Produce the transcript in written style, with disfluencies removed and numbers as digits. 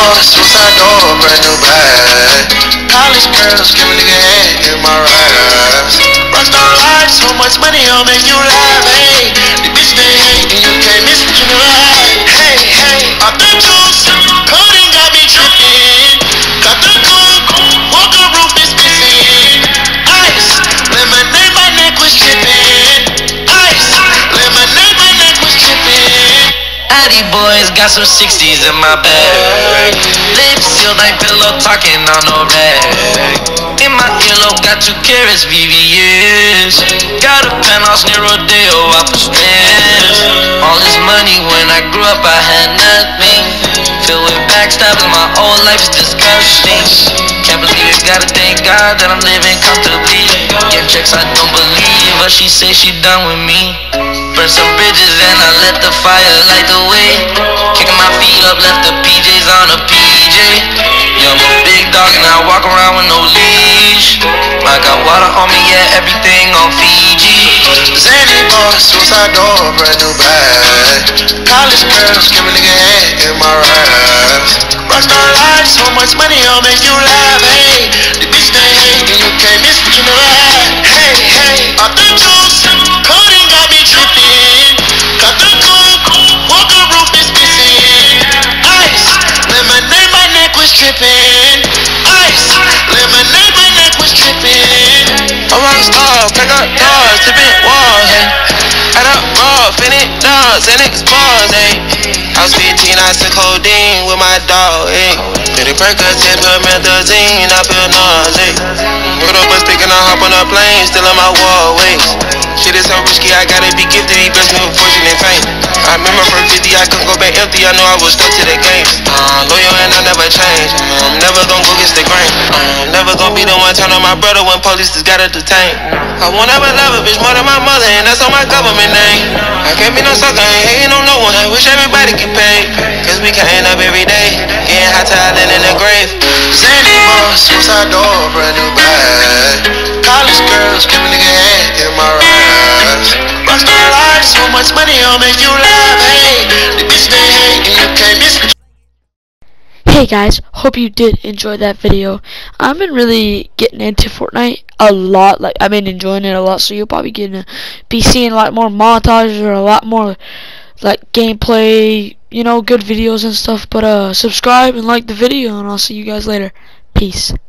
boy, suicide door, brand new bag. College girls, give a nigga head in my raps. Rockstar life, so much money, I'll make you laugh. Hey, the bitch they hate, and you can't miss what you never had. Hey, hey, off the juice, codeine got me tripping. Got the coke, walker roof is missing. Ice, lemonade, my neck was tripping. Ice, lemonade, my neck was tripping. Addy boys got some 60s in my bag. Lips sealed like pillow talking on no rag. In my earlobe got 2 carats VVS. Got a penthouse near Rodeo out for stress. All this money when I grew up I had nothing. Filled with backstabbing, my whole life is disgusting. Can't believe it, gotta thank God that I'm living comfortably. Give checks I don't believe, but she say she done with me. Burn some bridges and I let the fire light the way. Kicking my feet up, left the PJs on a PJ. Young little big dog and I walk around with no leash. I got water on me, yeah, everything on Fiji. Zany boy, suicide door, brand new bag. College girls, give a nigga head in my raps. Rockstar life, so much money, I'll make you laugh. Hey, the bitch they hate, and you can't miss what you never had. Hey, hey, off the juice, codeine got me tripping. Got the coke, walker roof is missing. Ice, lemonade, my neck was tripping. Ice, lemonade, my neck was tripping. A rockstar, pack up doors, tipping walls, hey. Add up raw, finish dogs, and expose, hey. I was 15, I took codeine with my dog, hey. Pretty Percocet, put methazine, I feel nauseous. Pick up a stick and I hop on a plane, still in my wall, wait. Shit is so risky, I gotta be gifted, he blessed me with fortune and fame. I remember from 50, I couldn't go back empty, I knew I was stuck to the game. Loyal and I never change, I'm never gonna go against the grain. I'm never gonna be the one turn on my brother when police just gotta detain. I won't ever love a bitch more than my mother, and that's on my government name. I can't be no sucker, ain't hating on no one, I wish everybody get paid. Cause we can't end up every day, getting hot talent in the grave. Zany boy, suicide door, brand new bag. College girls, give a nigga head in my raps. Rockstar life, so much money, I'll make you laugh. Hey, the bitch they hate, and you can't miss what. Hey guys, hope you did enjoy that video. I've been really getting into Fortnite a lot, like I've been enjoying it a lot, so you'll probably be seeing a lot more montages or a lot more like gameplay, you know, good videos and stuff. But subscribe and like the video, and I'll see you guys later. Peace.